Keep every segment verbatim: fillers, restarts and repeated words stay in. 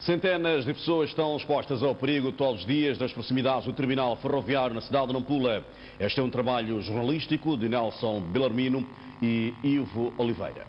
Centenas de pessoas estão expostas ao perigo todos os dias nas proximidades do terminal ferroviário na cidade de Nampula. Este é um trabalho jornalístico de Nelson Belarmino e Ivo Oliveira.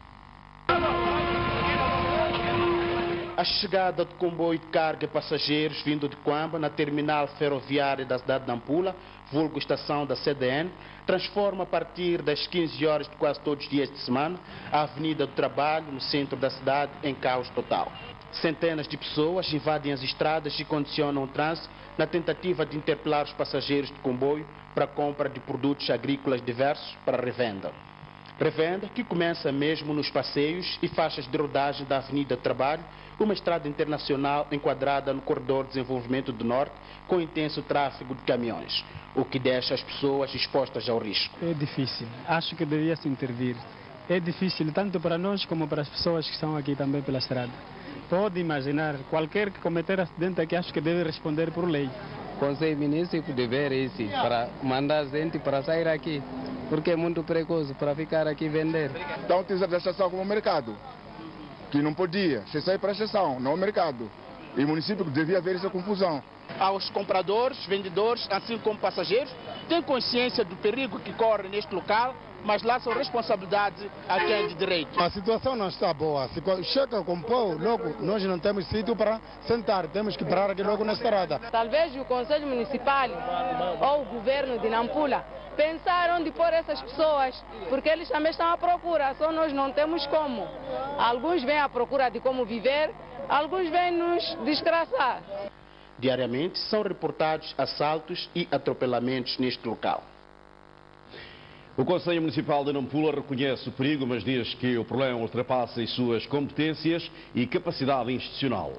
A chegada do comboio de carga e passageiros vindo de Quamba na terminal ferroviária da cidade de Nampula, vulgo estação da C D N, transforma a partir das quinze horas de quase todos os dias de semana a Avenida do Trabalho, no centro da cidade, em caos total. Centenas de pessoas invadem as estradas e condicionam o trânsito na tentativa de interpelar os passageiros de comboio para a compra de produtos agrícolas diversos para revenda. Revenda que começa mesmo nos passeios e faixas de rodagem da Avenida do Trabalho, uma estrada internacional enquadrada no corredor de desenvolvimento do Norte, com intenso tráfego de caminhões, o que deixa as pessoas expostas ao risco. É difícil, acho que devia se intervir. É difícil tanto para nós como para as pessoas que estão aqui também pela estrada. Pode imaginar, qualquer que cometer acidente aqui acho que deve responder por lei. O Conselho Municipal dever esse para mandar gente para sair aqui, porque é muito perigoso para ficar aqui e vender. Estão utilizando a estação como mercado, que não podia, se sair para a estação, não é mercado. E o município devia haver essa confusão. Aos compradores, vendedores, assim como passageiros, têm consciência do perigo que corre neste local, mas lá são responsabilidades a quem é de direito. A situação não está boa. Se chega com pão, logo nós não temos sítio para sentar, temos que parar aqui logo na estrada. Talvez o Conselho Municipal ou o governo de Nampula pensaram onde pôr essas pessoas, porque eles também estão à procura, só nós não temos como. Alguns vêm à procura de como viver, alguns vêm nos desgraçar. Diariamente são reportados assaltos e atropelamentos neste local. O Conselho Municipal de Nampula reconhece o perigo, mas diz que o problema ultrapassa as suas competências e capacidade institucional.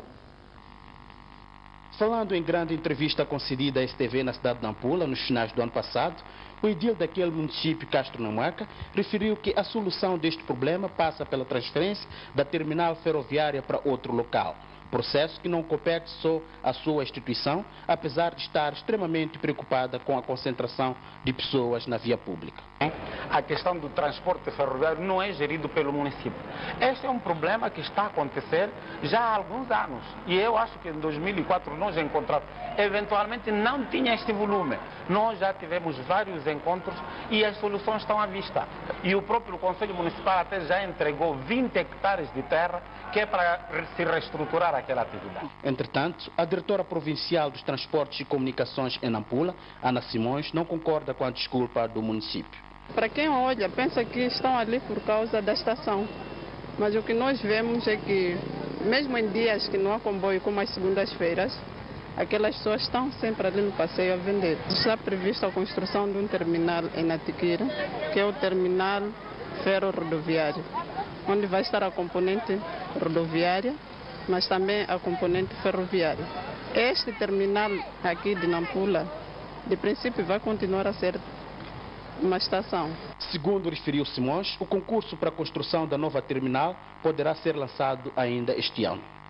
Falando em grande entrevista concedida à S T V na cidade de Nampula, nos finais do ano passado, o edil daquele município, Castro Namuaca, referiu que a solução deste problema passa pela transferência da terminal ferroviária para outro local. Processo que não compete só à sua instituição, apesar de estar extremamente preocupada com a concentração de pessoas na via pública. A questão do transporte ferroviário não é gerido pelo município. Este é um problema que está a acontecer já há alguns anos. E eu acho que em dois mil e quatro nós encontramos. Eventualmente não tinha este volume. Nós já tivemos vários encontros e as soluções estão à vista. E o próprio Conselho Municipal até já entregou vinte hectares de terra que é para se reestruturar aquela atividade. Entretanto, a diretora provincial dos Transportes e Comunicações em Nampula, Ana Simões, não concorda com a desculpa do município. Para quem olha, pensa que estão ali por causa da estação. Mas o que nós vemos é que, mesmo em dias que não há comboio, como as segundas-feiras, aquelas pessoas estão sempre ali no passeio a vender. Está prevista a construção de um terminal em Natiquira, que é o terminal ferro-rodoviário, onde vai estar a componente rodoviária, mas também a componente ferroviária. Este terminal aqui de Nampula, de princípio, vai continuar a ser uma estação. Segundo referiu Simões, o concurso para a construção da nova terminal poderá ser lançado ainda este ano.